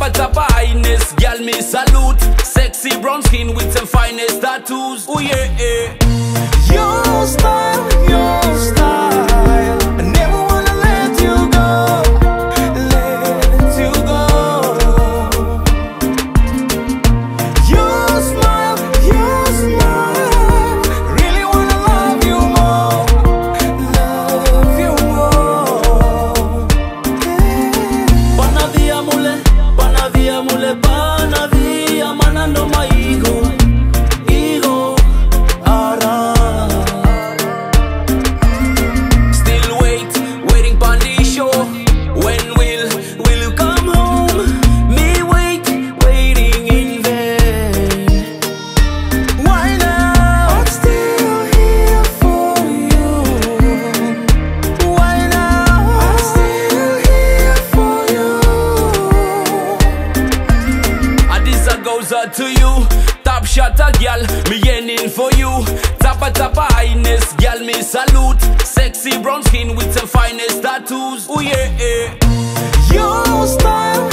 Tapa highness, girl me salute. Sexy brown skin with some finest tattoos. Oh yeah, yeah. Your style, your style. I never wanna let you go, let you go. Your smile, really wanna love you more, love you more. Yeah. Pana via mule, pana via manando my ego. To you, top shot a girl, me yearning for you. Tapa highness, girl me salute. Sexy brown skin with some finest tattoos. Oh yeah, yeah. Your style.